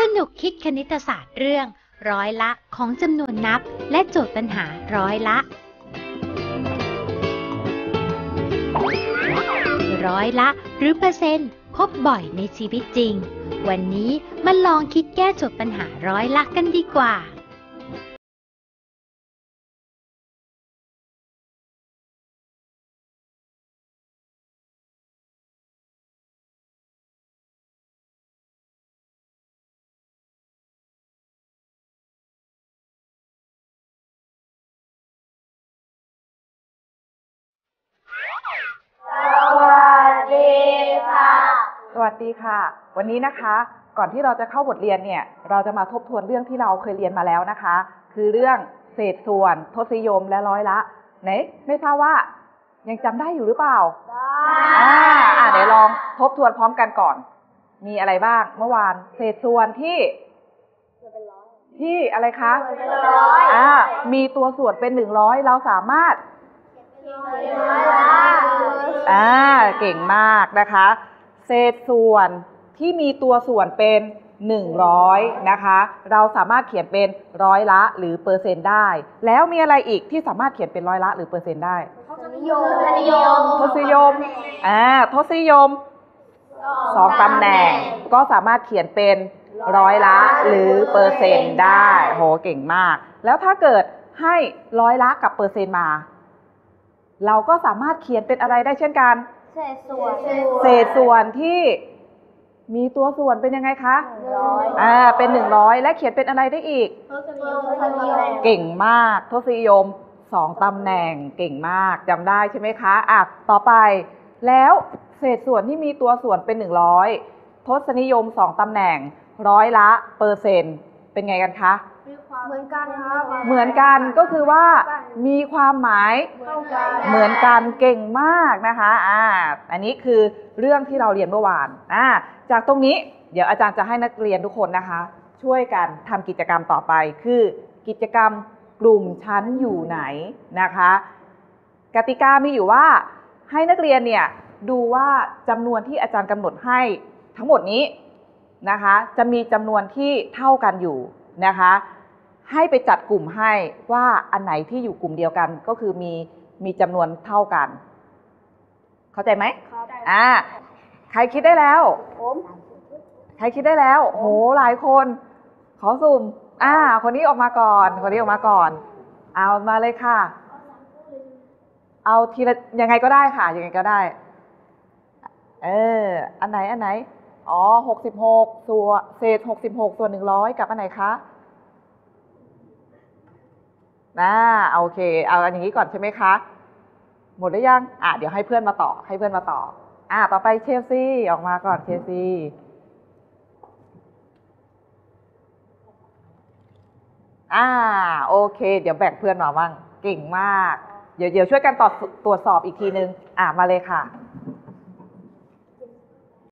สนุกคิดคณิตศาสตร์เรื่องร้อยละของจำนวนนับและโจทย์ปัญหาร้อยละร้อยละหรือเปอร์เซ็นต์พบบ่อยในชีวิตจริงวันนี้มาลองคิดแก้โจทย์ปัญหาร้อยละกันดีกว่าสวัสดีค่ะวันนี้นะคะก่อนที่เราจะเข้าบทเรียนเนี่ยเราจะมาทบทวนเรื่องที่เราเคยเรียนมาแล้วนะคะคือเรื่องเศษส่วนทศนิยมและร้อยละไหนไม่ทราบว่ายังจำได้อยู่หรือเปล่าได้เดี๋ยวลองทบทวนพร้อมกันก่อนมีอะไรบ้างเมื่อวานเศษส่วนที่อะไรคะมีตัวส่วนเป็น100เราสามารถเก่งมากนะคะเศษส่วนที่มีตัวส่วนเป็น100นะคะเราสามารถเขียนเป็นร้อยละหรือเปอร์เซ็นต์ได้แล้วมีอะไรอีกที่สามารถเขียนเป็นร้อยละหรือเปอร์เซ็นต์ได้ทศนิยมทศนิยม2ตำแหน่งก็สามารถเขียนเป็นร้อยละหรือเปอร์เซ็นต์ได้โหเก่งมากแล้วถ้าเกิดให้ร้อยละกับเปอร์เซ็นต์มาเราก็สามารถเขียนเป็นอะไรได้เช่นกันเศษส่วนที่มีตัวส่วนเป็นยังไงคะเป็น100และเขียนเป็นอะไรได้อีกทศนิยมเก่งมากทศนิยม2ตำแหน่งเก่งมากจำได้ใช่ไหมคะต่อไปแล้วเศษส่วนที่มีตัวส่วนเป็น100ทศนิยม2ตำแหน่งร้อยละเปอร์เซ็นต์เป็นไงกันคะเหมือนกันครับเหมือนกันก็คือว่ามีความหมายเหมือนกันเก่งมากนะคะอันนี้คือเรื่องที่เราเรียนเมื่อวานจากตรงนี้เดี๋ยวอาจารย์จะให้นักเรียนทุกคนนะคะช่วยกันทำกิจกรรมต่อไปคือกิจกรรมกลุ่มชั้นอยู่ไหนนะคะกติกามีอยู่ว่าให้นักเรียนเนี่ยดูว่าจำนวนที่อาจารย์กำหนดให้ทั้งหมดนี้นะคะจะมีจำนวนที่เท่ากันอยู่นะคะให้ไปจัดกลุ่มให้ว่าอันไหนที่อยู่กลุ่มเดียวกันก็คือมีจำนวนเท่ากันเข้าใจไหมใครคิดได้แล้วใครคิดได้แล้วโหหลายคนขอสุ่มคนนี้ออกมาก่อนเอามาเลยค่ะเอาทีละยังไงก็ได้ค่ะยังไงก็ได้อันไหน66ส่วนเศษ66ส่วน100กับอันไหนคะโอเคเอาอันอย่างนี้ก่อนใช่ไหมคะหมดหรือยังเดี๋ยวให้เพื่อนมาต่อต่อไปเชลซีออกมาก่อนเชลซีโอเคเดี๋ยวแบ่งเพื่อนมาบ้างเก่งมากเดี๋ยวช่วยกันตรวจสอบอีกทีนึงมาเลยค่ะ